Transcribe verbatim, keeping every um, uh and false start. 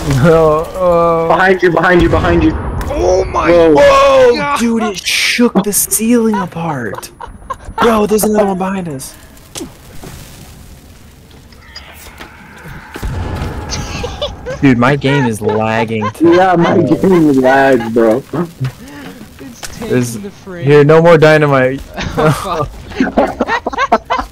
No, uh... Behind you, behind you, behind you. Oh my Whoa, whoa God. dude, it shook the ceiling apart. Bro, there's another one behind us. Dude, my game is lagging. Too. Yeah, my game lags, bro. It's taking There's, the frame. here, no more dynamite. Oh, fuck.